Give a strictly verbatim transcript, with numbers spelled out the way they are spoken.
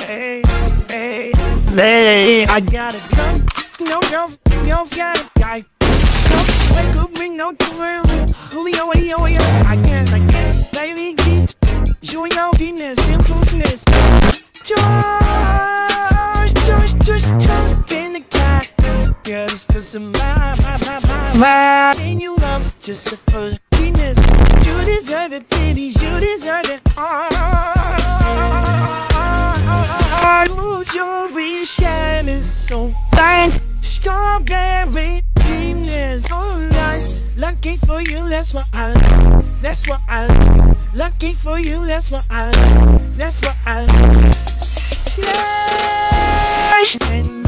hey, hey, hey, I gotta come. No, no, no, got a guy. Come, wake up, ring no tomorrow. Julio, yo, yo, I can't, I can't, baby, get. Joy, no, Venus, improvements. George, George, George, George, in the cat. Yeah, just put some my, my, my, my, my. And you love just to put Venus. You deserve it, baby, you deserve it. Oh, your shine is so fine. Strawberry dreamness, oh nice. Lucky for you, that's what I, that's what I. Lucky for you, that's what I, that's what I. Yeah.